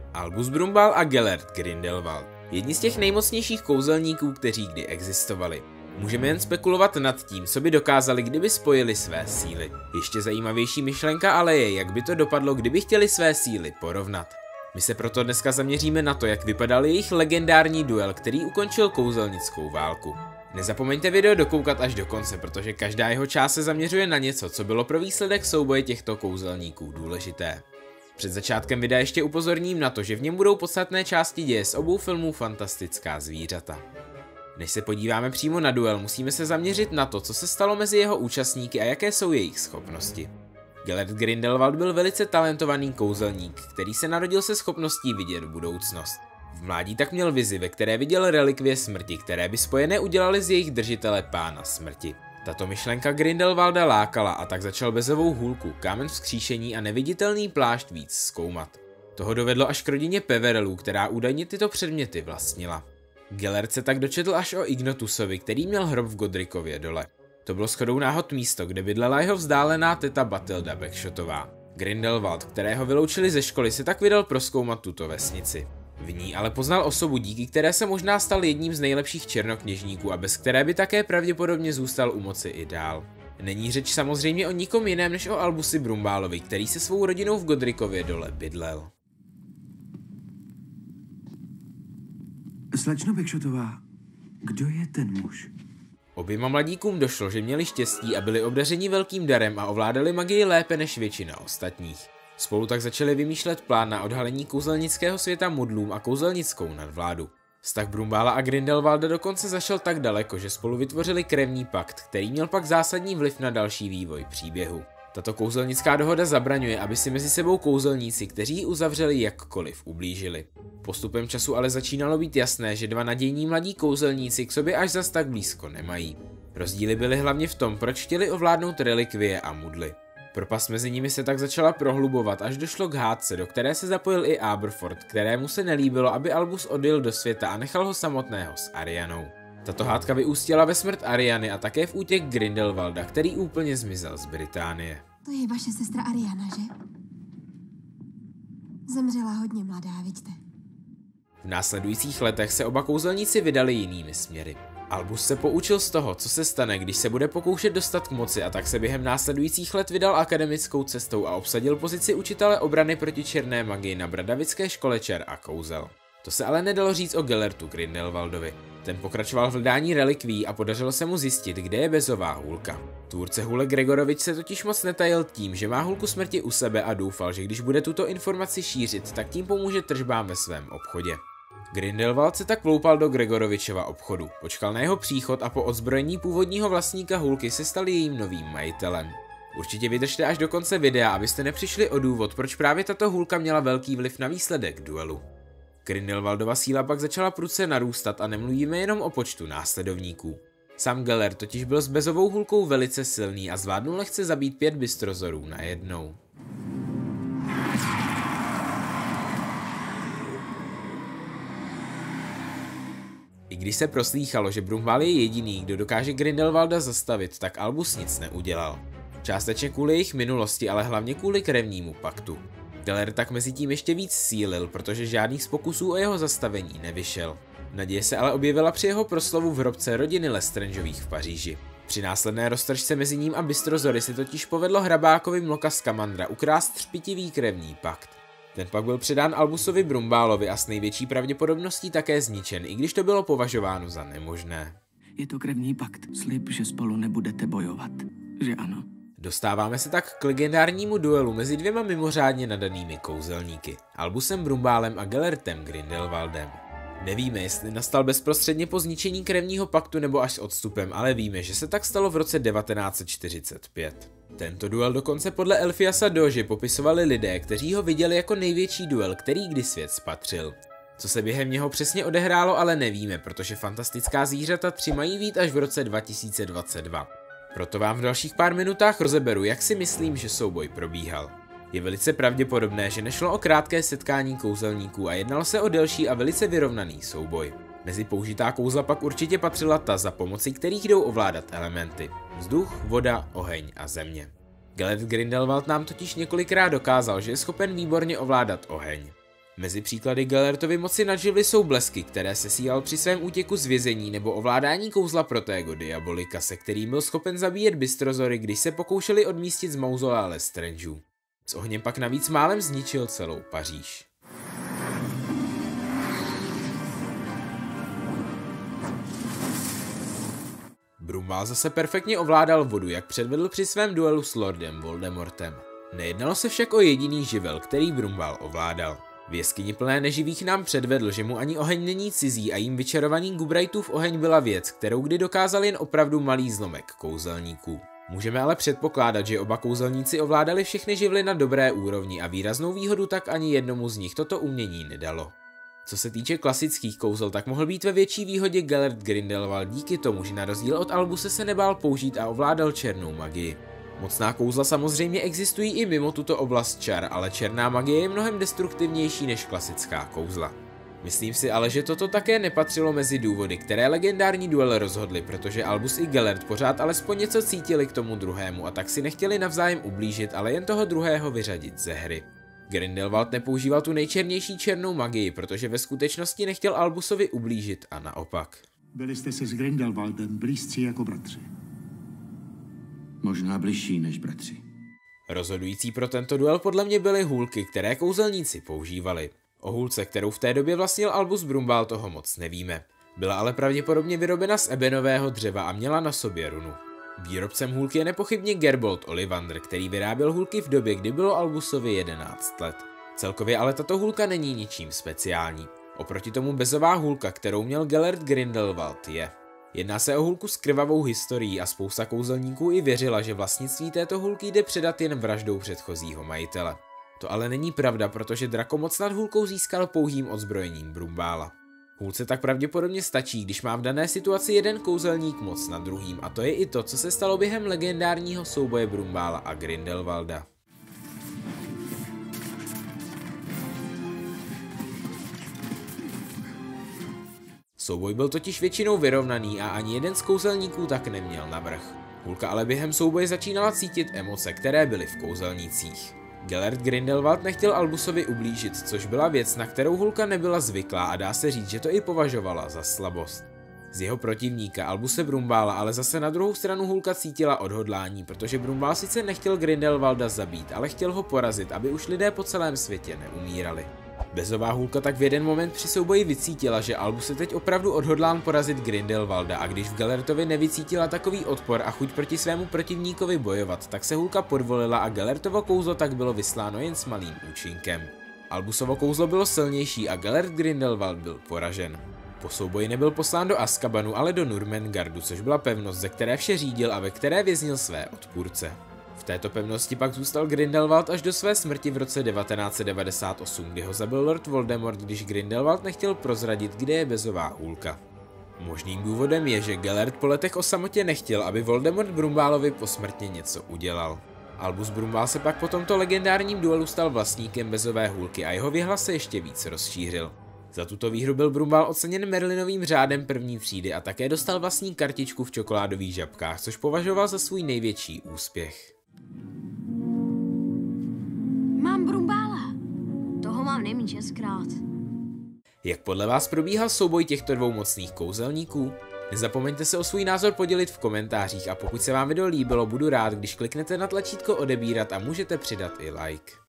Albus Brumbál a Gellert Grindelwald. Jedni z těch nejmocnějších kouzelníků, kteří kdy existovali. Můžeme jen spekulovat nad tím, co by dokázali, kdyby spojili své síly. Ještě zajímavější myšlenka ale je, jak by to dopadlo, kdyby chtěli své síly porovnat. My se proto dneska zaměříme na to, jak vypadal jejich legendární duel, který ukončil kouzelnickou válku. Nezapomeňte video dokoukat až do konce, protože každá jeho část se zaměřuje na něco, co bylo pro výsledek souboje těchto kouzelníků důležité. Před začátkem videa ještě upozorním na to, že v něm budou podstatné části děje z obou filmů Fantastická zvířata. Než se podíváme přímo na duel, musíme se zaměřit na to, co se stalo mezi jeho účastníky a jaké jsou jejich schopnosti. Gellert Grindelwald byl velice talentovaný kouzelník, který se narodil se schopností vidět budoucnost. V mládí tak měl vizi, ve které viděl relikvie smrti, které by spojené udělali z jejich držitele pána smrti. Tato myšlenka Grindelwalda lákala a tak začal bezovou hůlku, kámen vzkříšení a neviditelný plášť víc zkoumat. Toho dovedlo až k rodině Peverellů, která údajně tyto předměty vlastnila. Gellert se tak dočetl až o Ignotusovi, který měl hrob v Godricově dole. To bylo shodou náhod místo, kde bydlela jeho vzdálená teta Batilda Backshotová. Grindelwald, kterého vyloučili ze školy, se tak vydal prozkoumat tuto vesnici. V ní ale poznal osobu, díky které se možná stal jedním z nejlepších černokněžníků a bez které by také pravděpodobně zůstal u moci i dál. Není řeč samozřejmě o nikom jiném než o Albusi Brumbálovi, který se svou rodinou v Godricově dole bydlel. Slečno Backshotová, kdo je ten muž? Oběma mladíkům došlo, že měli štěstí a byli obdařeni velkým darem a ovládali magii lépe než většina ostatních. Spolu tak začali vymýšlet plán na odhalení kouzelnického světa Mudlům a kouzelnickou nadvládu. Vztah Brumbála a Grindelwalda dokonce zašel tak daleko, že spolu vytvořili krevní pakt, který měl pak zásadní vliv na další vývoj příběhu. Tato kouzelnická dohoda zabraňuje, aby si mezi sebou kouzelníci, kteří ji uzavřeli, jakkoliv ublížili. Postupem času ale začínalo být jasné, že dva nadějní mladí kouzelníci k sobě až zas tak blízko nemají. Rozdíly byly hlavně v tom, proč chtěli ovládnout relikvie a Mudly. Propast mezi nimi se tak začala prohlubovat, až došlo k hádce, do které se zapojil i Aberforth, kterému se nelíbilo, aby Albus odjel do světa a nechal ho samotného s Arianou. Tato hádka vyústila ve smrt Ariany a také v útěk Grindelwalda, který úplně zmizel z Británie. To je vaše sestra Ariana, že? Zemřela hodně mladá, vidíte. V následujících letech se oba kouzelníci vydali jinými směry. Albus se poučil z toho, co se stane, když se bude pokoušet dostat k moci, a tak se během následujících let vydal akademickou cestou a obsadil pozici učitele obrany proti černé magii na bradavické škole čar a kouzel. To se ale nedalo říct o Gellertu Grindelwaldovi. Ten pokračoval v hledání relikví a podařilo se mu zjistit, kde je bezová hůlka. Tvůrce hůle Gregorovič se totiž moc netajil tím, že má hůlku smrti u sebe a doufal, že když bude tuto informaci šířit, tak tím pomůže tržbám ve svém obchodě. Grindelwald se tak vloupal do Gregorovičova obchodu, počkal na jeho příchod a po odzbrojení původního vlastníka hůlky se stal jejím novým majitelem. Určitě vydržte až do konce videa, abyste nepřišli o důvod, proč právě tato hůlka měla velký vliv na výsledek duelu. Grindelwaldova síla pak začala prudce narůstat a nemluvíme jenom o počtu následovníků. Sam Gellert totiž byl s bezovou hůlkou velice silný a zvládnul lehce zabít 5 bystrozorů najednou. I když se proslýchalo, že Brumbál je jediný, kdo dokáže Grindelwalda zastavit, tak Albus nic neudělal. Částečně kvůli jejich minulosti, ale hlavně kvůli krevnímu paktu. Gellert tak mezi tím ještě víc sílil, protože žádných z pokusů o jeho zastavení nevyšel. Naděje se ale objevila při jeho proslovu v hrobce rodiny Lestrangeových v Paříži. Při následné roztržce mezi ním a Bystrozory si totiž povedlo hrabákovi Mloka Scamandra ukrást třpitivý krevní pakt. Ten pak byl předán Albusovi Brumbálovi a s největší pravděpodobností také zničen, i když to bylo považováno za nemožné. Je to krevní pakt, slib, že spolu nebudete bojovat, že ano? Dostáváme se tak k legendárnímu duelu mezi dvěma mimořádně nadanými kouzelníky, Albusem Brumbálem a Gellertem Grindelwaldem. Nevíme, jestli nastal bezprostředně po zničení krevního paktu nebo až s odstupem, ale víme, že se tak stalo v roce 1945. Tento duel dokonce podle Elfiasa Doge popisovali lidé, kteří ho viděli jako největší duel, který kdy svět spatřil. Co se během něho přesně odehrálo, ale nevíme, protože Fantastická zvířata 3 mají vít až v roce 2022. Proto vám v dalších pár minutách rozeberu, jak si myslím, že souboj probíhal. Je velice pravděpodobné, že nešlo o krátké setkání kouzelníků a jednalo se o delší a velice vyrovnaný souboj. Mezi použitá kouzla pak určitě patřila ta, za pomocí kterých jdou ovládat elementy: vzduch, voda, oheň a země. Gellert Grindelwald nám totiž několikrát dokázal, že je schopen výborně ovládat oheň. Mezi příklady Gellertovy moci nadživly jsou blesky, které sesílal při svém útěku z vězení, nebo ovládání kouzla Protego Diabolika, se kterým byl schopen zabíjet bystrozory, když se pokoušeli odmístit z mauzolea Lestrangeů. S ohněm pak navíc málem zničil celou Paříž. Brumbál zase perfektně ovládal vodu, jak předvedl při svém duelu s Lordem Voldemortem. Nejednalo se však o jediný živel, který Brumbál ovládal. V jeskyni plné neživých nám předvedl, že mu ani oheň není cizí a jím vyčarovaný Gubrightův oheň byla věc, kterou kdy dokázal jen opravdu malý zlomek kouzelníků. Můžeme ale předpokládat, že oba kouzelníci ovládali všechny živly na dobré úrovni a výraznou výhodu tak ani jednomu z nich toto umění nedalo. Co se týče klasických kouzel, tak mohl být ve větší výhodě Gellert Grindelwald díky tomu, že na rozdíl od Albuse se nebál použít a ovládal černou magii. Mocná kouzla samozřejmě existují i mimo tuto oblast čar, ale černá magie je mnohem destruktivnější než klasická kouzla. Myslím si ale, že toto také nepatřilo mezi důvody, které legendární duel rozhodly, protože Albus i Gellert pořád alespoň něco cítili k tomu druhému a tak si nechtěli navzájem ublížit, ale jen toho druhého vyřadit ze hry. Grindelwald nepoužíval tu nejčernější černou magii, protože ve skutečnosti nechtěl Albusovi ublížit a naopak. Byli jste se s Grindelwaldem blízcí jako bratři. Možná bližší než bratři. Rozhodující pro tento duel podle mě byly hůlky, které kouzelníci používali. O hůlce, kterou v té době vlastnil Albus Brumbál, toho moc nevíme. Byla ale pravděpodobně vyrobena z ebenového dřeva a měla na sobě runu. Výrobcem hůlky je nepochybně Gerbold Ollivander, který vyráběl hůlky v době, kdy bylo Albusovi 11 let. Celkově ale tato hůlka není ničím speciální. Oproti tomu bezová hůlka, kterou měl Gellert Grindelwald, je. Jedná se o hůlku s krvavou historií a spousta kouzelníků i věřila, že vlastnictví této hůlky jde předat jen vraždou předchozího majitele. To ale není pravda, protože drakomoc nad hůlkou získal pouhým odzbrojením Brumbála. Hůlce tak pravděpodobně stačí, když má v dané situaci jeden kouzelník moc nad druhým, a to je i to, co se stalo během legendárního souboje Brumbála a Grindelwalda. Souboj byl totiž většinou vyrovnaný a ani jeden z kouzelníků tak neměl navrch. Hůlka ale během souboje začínala cítit emoce, které byly v kouzelnících. Gellert Grindelwald nechtěl Albusovi ublížit, což byla věc, na kterou hůlka nebyla zvyklá a dá se říct, že to i považovala za slabost. Z jeho protivníka Albuse Brumbála ale zase na druhou stranu hůlka cítila odhodlání, protože Brumbál sice nechtěl Grindelwalda zabít, ale chtěl ho porazit, aby už lidé po celém světě neumírali. Bezová hůlka tak v jeden moment při souboji vycítila, že Albus je teď opravdu odhodlán porazit Grindelwalda, a když v Gellertovi nevycítila takový odpor a chuť proti svému protivníkovi bojovat, tak se hůlka podvolila a Gellertovo kouzlo tak bylo vysláno jen s malým účinkem. Albusovo kouzlo bylo silnější a Gellert Grindelwald byl poražen. Po souboji nebyl poslán do Azkabanu, ale do Nurmengardu, což byla pevnost, ze které vše řídil a ve které věznil své odpůrce. V této pevnosti pak zůstal Grindelwald až do své smrti v roce 1998, kdy ho zabil Lord Voldemort, když Grindelwald nechtěl prozradit, kde je bezová hůlka. Možným důvodem je, že Gellert po letech o samotě nechtěl, aby Voldemort Brumbálovi posmrtně něco udělal. Albus Brumbál se pak po tomto legendárním duelu stal vlastníkem bezové hůlky a jeho věhlas se ještě víc rozšířil. Za tuto výhru byl Brumbál oceněn Merlinovým řádem první třídy a také dostal vlastní kartičku v čokoládových žabkách, což považoval za svůj největší úspěch. Mám Brumbála. Toho mám nejméně 6krát. Jak podle vás probíhal souboj těchto dvou mocných kouzelníků? Nezapomeňte se o svůj názor podělit v komentářích a pokud se vám video líbilo, budu rád, když kliknete na tlačítko odebírat a můžete přidat i like.